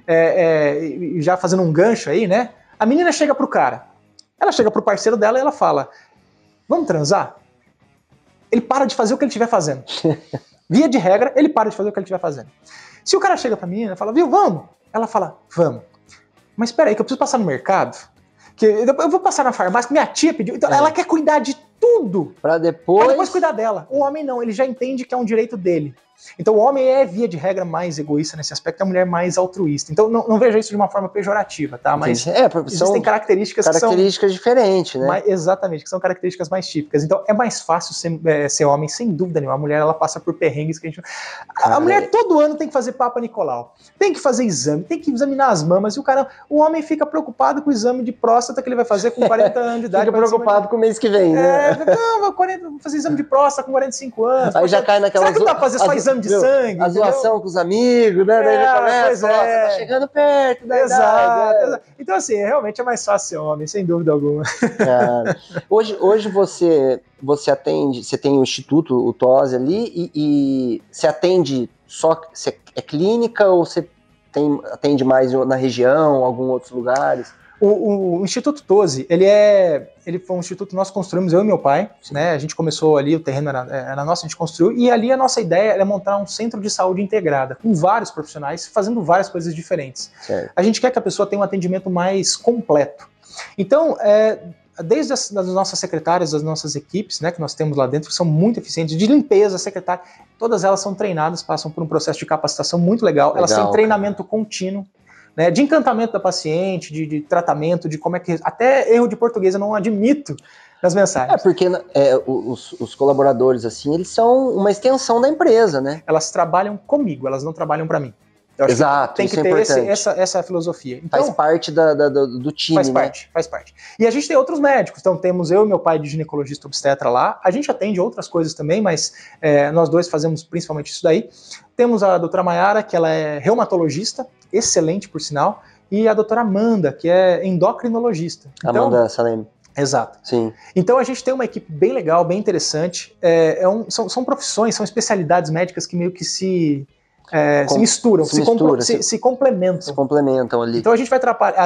Já fazendo um gancho aí, né? A menina chega pro cara, ela chega pro parceiro dela e ela fala, vamos transar? Ele para de fazer o que ele estiver fazendo. Via de regra, ele para de fazer o que ele estiver fazendo. Se o cara chega pra menina e fala, viu, vamos? Ela fala, vamos. Mas espera aí, que eu preciso passar no mercado, que eu vou passar na farmácia, que minha tia pediu. Então ela quer cuidar de tudo. Pra depois cuidar dela. O homem não, ele já entende que é um direito dele. Então o homem é, via de regra, mais egoísta nesse aspecto, a mulher mais altruísta. Então não veja isso de uma forma pejorativa, tá? Mas existem características diferentes, né? Exatamente, que são características mais típicas. Então é mais fácil ser homem, sem dúvida nenhuma. A mulher, ela passa por perrengues que a gente... A mulher todo ano tem que fazer Papa Nicolau, tem que fazer exame, tem que examinar as mamas, e o homem fica preocupado com o exame de próstata que ele vai fazer com 40 anos de idade. Fica preocupado com o mês que vem, né? Não, vou fazer exame de próstata com 45 anos. Aí já cai naquela... Será que dá pra fazer só exame de sangue? A zoação com os amigos, né? Daí já começa, tá chegando perto da idade. Então, assim, realmente é mais fácil ser homem, sem dúvida alguma. Cara, hoje você atende, você tem o Instituto, o TOSE ali, e você atende só, você é clínica ou você atende mais na região, em alguns outros lugares? O Instituto TOSE, ele foi um instituto que nós construímos, eu e meu pai, né? A gente começou ali, o terreno era nosso, a gente construiu, e ali a nossa ideia era montar um centro de saúde integrada, com vários profissionais, fazendo várias coisas diferentes. Certo. A gente quer que a pessoa tenha um atendimento mais completo. Então, desde as nossas secretárias, das nossas equipes, né, que nós temos lá dentro, que são muito eficientes, de limpeza, secretária, todas elas são treinadas, passam por um processo de capacitação muito legal. Elas têm treinamento contínuo, né, de encantamento da paciente, de tratamento, de como é que... Até erro de português eu não admito nas mensagens. Porque os colaboradores, assim, eles são uma extensão da empresa, né? Elas trabalham comigo, elas não trabalham para mim. Exato, tem que ter essa filosofia. Então, faz parte do time, faz parte. E a gente tem outros médicos, então temos eu e meu pai de ginecologista obstetra lá, a gente atende outras coisas também, mas nós dois fazemos principalmente isso daí. Temos a doutora Maiara, que ela é reumatologista, excelente por sinal, e a doutora Amanda, que é endocrinologista. Então, Amanda Salem. Exato. Sim. Então a gente tem uma equipe bem legal, bem interessante, são profissões, são especialidades médicas que meio que se misturam, se complementam. Se complementam ali. Então a gente vai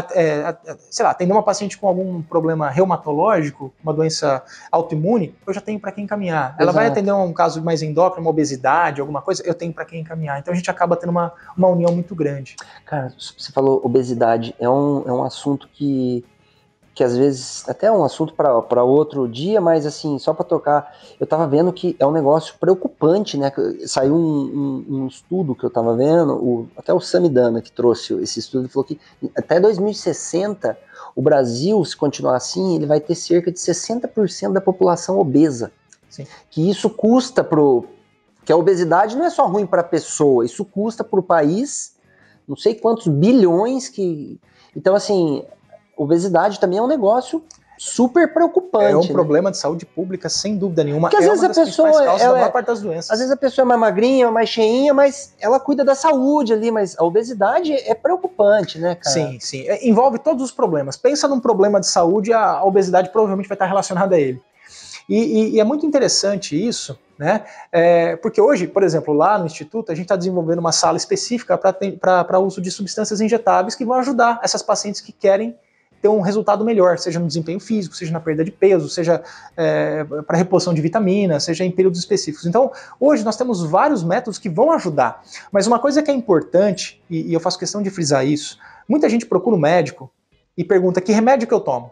sei lá, atender uma paciente com algum problema reumatológico, uma doença autoimune, eu já tenho para quem encaminhar. Ela vai atender um caso mais endócrino, uma obesidade, alguma coisa, eu tenho para quem encaminhar. Então a gente acaba tendo uma união muito grande. Cara, você falou obesidade, é um assunto que às vezes até é um assunto para outro dia, mas assim, só para tocar, eu tava vendo que é um negócio preocupante, né? Saiu um estudo que eu tava vendo, até o Samidana que trouxe esse estudo, ele falou que até 2060 o Brasil, se continuar assim, ele vai ter cerca de 60% da população obesa. Sim. Que isso custa que a obesidade não é só ruim para a pessoa, isso custa para o país não sei quantos bilhões que... Então, assim... Obesidade também é um negócio super preocupante. É um problema de saúde pública, sem dúvida nenhuma. Porque às vezes a pessoa, da maior parte das doenças. Às vezes a pessoa é mais magrinha, mais cheinha, mas ela cuida da saúde ali, mas a obesidade é preocupante, né, cara? Sim, sim. Envolve todos os problemas. Pensa num problema de saúde, a obesidade provavelmente vai estar relacionada a ele. E é muito interessante isso, né? Porque hoje, por exemplo, lá no Instituto, a gente está desenvolvendo uma sala específica para uso de substâncias injetáveis que vão ajudar essas pacientes que querem ter um resultado melhor, seja no desempenho físico, seja na perda de peso, seja para reposição de vitaminas, seja em períodos específicos. Então, hoje nós temos vários métodos que vão ajudar, mas uma coisa que é importante, e eu faço questão de frisar isso, muita gente procura um médico e pergunta que remédio que eu tomo.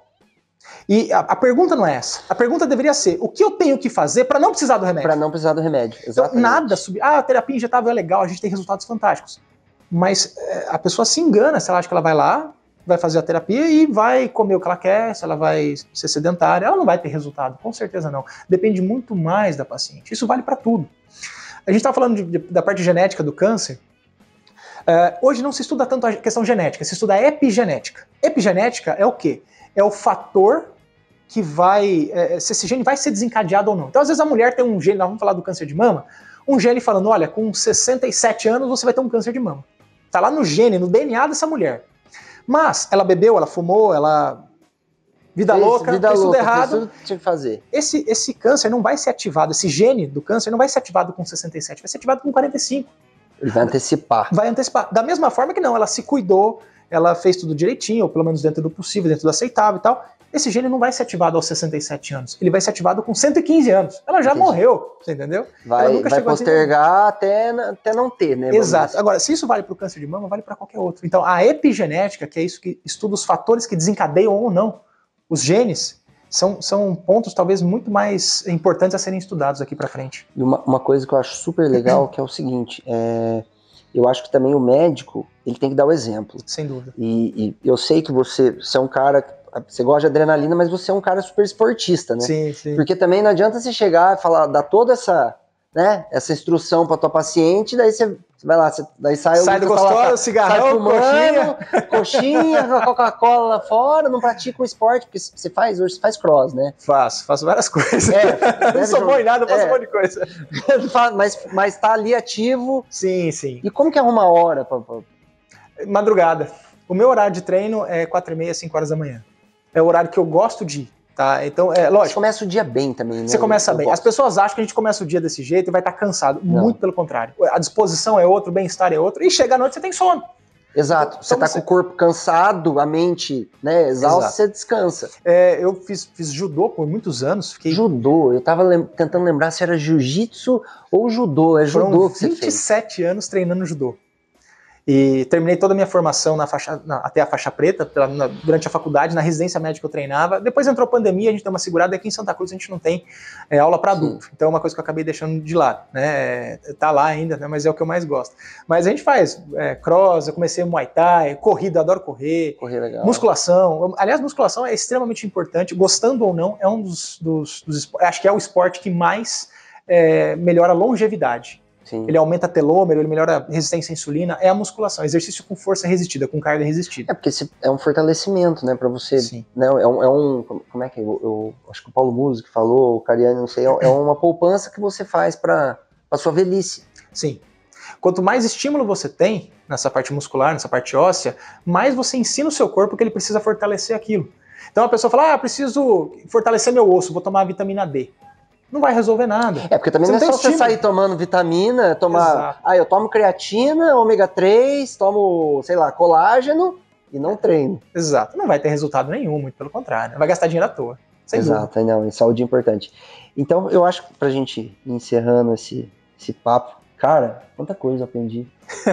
E a pergunta não é essa. A pergunta deveria ser, o que eu tenho que fazer para não precisar do remédio? Para não precisar do remédio, exatamente. Então, nada subir. A terapia injetável é legal, a gente tem resultados fantásticos. Mas a pessoa se engana se ela acha que ela vai lá, vai fazer a terapia e vai comer o que ela quer, se ela vai ser sedentária, ela não vai ter resultado, com certeza não. Depende muito mais da paciente. Isso vale para tudo. A gente está falando da parte genética do câncer. Hoje não se estuda tanto a questão genética, se estuda a epigenética. Epigenética é o quê? É o fator que vai, se esse gene vai ser desencadeado ou não. Então, às vezes a mulher tem um gene, nós vamos falar do câncer de mama, um gene falando, olha, com 67 anos você vai ter um câncer de mama. Tá lá no gene, no DNA dessa mulher. Mas ela bebeu, ela fumou, ela... Vida louca, fez tudo errado. Isso tinha que fazer. Esse câncer não vai ser ativado, esse gene do câncer não vai ser ativado com 67, vai ser ativado com 45. Ele vai antecipar. Vai antecipar. Da mesma forma que não, ela se cuidou, ela fez tudo direitinho, ou pelo menos dentro do possível, dentro do aceitável e tal. Esse gene não vai ser ativado aos 67 anos, ele vai ser ativado com 115 anos. Ela já morreu, você entendeu? Vai postergar até não ter, né? Exato. Agora, se isso vale para o câncer de mama, vale para qualquer outro. Então, a epigenética, que é isso que estuda os fatores que desencadeiam ou não os genes, são pontos talvez muito mais importantes a serem estudados aqui para frente. E uma coisa que eu acho super legal, que é o seguinte, eu acho que também o médico, ele tem que dar o exemplo. Sem dúvida. E eu sei que você é um cara, você gosta de adrenalina, mas você é um cara super esportista, né? Sim, sim. Porque também não adianta você chegar e falar, dar toda essa instrução para tua paciente, daí você vai lá, daí sai do gostoso, cigarrão, sai fumando, coxinha, Coca-Cola lá fora, não pratica o esporte, porque hoje você faz cross, né? Faço várias coisas. Não sou bom em nada, faço um monte de coisa. mas tá ali ativo. Sim, sim. E como que arruma a hora? Madrugada. O meu horário de treino é 4h30, 5 horas da manhã. É o horário que eu gosto de ir. Tá, então, lógico. Você começa o dia bem também, né? Você começa bem. As pessoas acham que a gente começa o dia desse jeito e vai estar cansado. Não. Muito pelo contrário. A disposição é outra, o bem-estar é outro. E chega à noite você tem sono. Exato. Então, você tá com o corpo cansado, a mente, né, exausta, você descansa. Eu fiz judô por muitos anos. Judô? Eu tava tentando lembrar se era jiu-jitsu ou judô. É judô que você fez. 27 anos treinando judô. E terminei toda a minha formação até a faixa preta, durante a faculdade, na residência médica eu treinava. Depois entrou a pandemia, a gente deu uma segurada, aqui em Santa Cruz a gente não tem aula para adulto. Então é uma coisa que eu acabei deixando de lado, né? Tá lá ainda, né? Mas é o que eu mais gosto. Mas a gente faz cross, eu comecei Muay Thai, corrida, adoro correr. Correr legal. Musculação. Aliás, musculação é extremamente importante, gostando ou não, é um dos acho que é o esporte que mais melhora a longevidade. Sim. Ele aumenta telômero, ele melhora a resistência à insulina, é a musculação, exercício com força resistida, com carga resistida. Porque é um fortalecimento, né, pra você. Sim. Né, como é que eu acho que o Paulo Musi falou, o Cariani, não sei, é uma poupança que você faz pra sua velhice. Sim. Quanto mais estímulo você tem nessa parte muscular, nessa parte óssea, mais você ensina o seu corpo que ele precisa fortalecer aquilo. Então a pessoa fala, preciso fortalecer meu osso, vou tomar a vitamina D. Não vai resolver nada. Porque também não é só você sair tomando vitamina, tomar... eu tomo creatina, ômega 3, tomo, sei lá, colágeno e não treino. Exato. Não vai ter resultado nenhum, muito pelo contrário. Vai gastar dinheiro à toa. Exato, não, e saúde é importante. Então, eu acho que pra gente ir encerrando esse papo, cara, quanta coisa eu aprendi.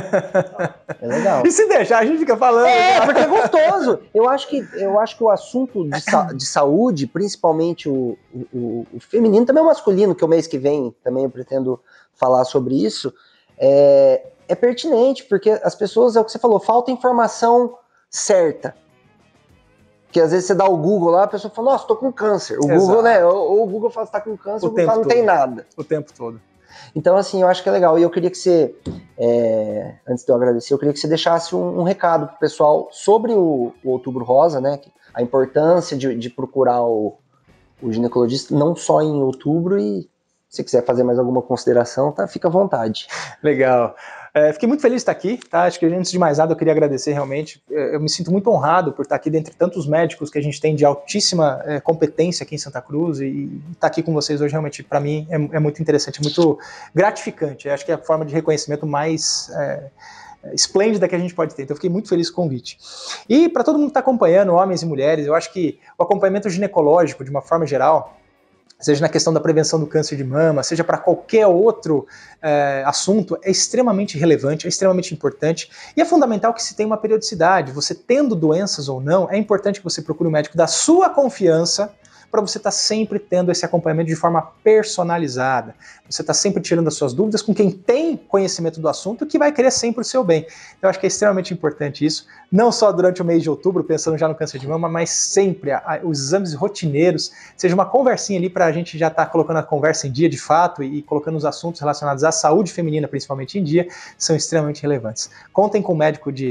É legal. E se deixar, a gente fica falando. Porque é gostoso. Eu acho que o assunto de saúde, principalmente o feminino, também o masculino, que o mês que vem também eu pretendo falar sobre isso, é pertinente, porque as pessoas, é o que você falou, falta informação certa. Porque às vezes você dá o Google lá, a pessoa fala, nossa, tô com câncer. O Google, né? Ou o Google fala, você tá com câncer, o Google fala, não tem nada. O tempo todo. Então, assim, eu acho que é legal. E eu queria que você, antes de eu agradecer, eu queria que você deixasse um recado pro pessoal sobre o Outubro Rosa, né? A importância de procurar o ginecologista, não só em outubro, e se você quiser fazer mais alguma consideração, tá? Fica à vontade. Legal. Fiquei muito feliz de estar aqui, tá? Acho que antes de mais nada eu queria agradecer realmente. Eu me sinto muito honrado por estar aqui dentre tantos médicos que a gente tem de altíssima competência aqui em Santa Cruz, e estar aqui com vocês hoje realmente para mim é muito interessante, muito gratificante. Acho que é a forma de reconhecimento mais esplêndida que a gente pode ter. Então eu fiquei muito feliz com o convite. E para todo mundo que está acompanhando, homens e mulheres, eu acho que o acompanhamento ginecológico, de uma forma geral, seja na questão da prevenção do câncer de mama, seja para qualquer outro assunto, é extremamente relevante, é extremamente importante, e é fundamental que se tenha uma periodicidade. Você tendo doenças ou não, é importante que você procure um médico da sua confiança, para você estar sempre tendo esse acompanhamento de forma personalizada. Você está sempre tirando as suas dúvidas com quem tem conhecimento do assunto, que vai querer sempre o seu bem. Eu acho que é extremamente importante isso, não só durante o mês de outubro, pensando já no câncer de mama, mas sempre os exames rotineiros, seja uma conversinha ali para a gente já estar colocando a conversa em dia de fato e colocando os assuntos relacionados à saúde feminina, principalmente em dia, são extremamente relevantes. Contem com o médico de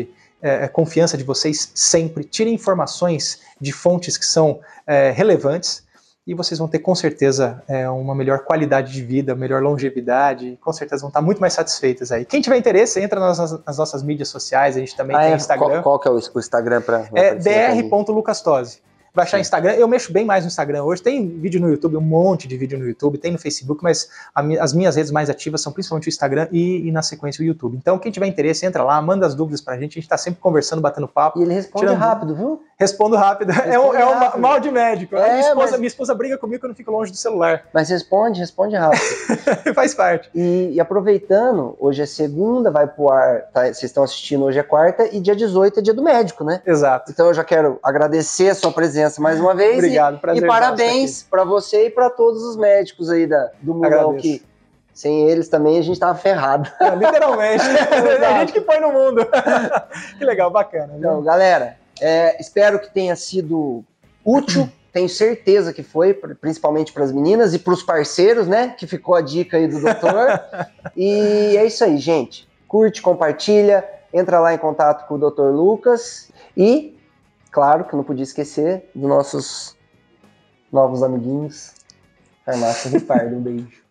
confiança de vocês sempre, tirem informações de fontes que são relevantes, e vocês vão ter com certeza uma melhor qualidade de vida, melhor longevidade, com certeza vão estar muito mais satisfeitas aí. Quem tiver interesse, entra nas nossas mídias sociais, a gente também tem Instagram. Qual que é o Instagram para dr.lucastozzi. Vai achar Instagram, eu mexo bem mais no Instagram hoje, tem vídeo no YouTube, um monte de vídeo no YouTube, tem no Facebook, mas as minhas redes mais ativas são principalmente o Instagram e na sequência o YouTube. Então quem tiver interesse, entra lá, manda as dúvidas pra gente tá sempre conversando, batendo papo. E ele responde rápido, viu? Respondo rápido, é um mal de médico. Minha esposa briga comigo que eu não fico longe do celular. Mas responde rápido. Faz parte. E aproveitando, hoje é segunda, vai pro ar, vocês estão assistindo, hoje é quarta, e dia 18 é dia do médico, né? Exato. Então eu já quero agradecer a sua presença mais uma vez. Obrigado, prazer. E parabéns para você e para todos os médicos aí do mundão, que sem eles também a gente tava ferrado. Literalmente. É a gente que põe no mundo. Que legal, bacana. Então, galera, espero que tenha sido útil. Tenho certeza que foi, principalmente para as meninas e para os parceiros, né? Que ficou a dica aí do doutor. E é isso aí, gente. Curte, compartilha, entra lá em contato com o Dr. Lucas e, claro, que eu não podia esquecer dos nossos novos amiguinhos, Farmácia Ripardo. Um beijo.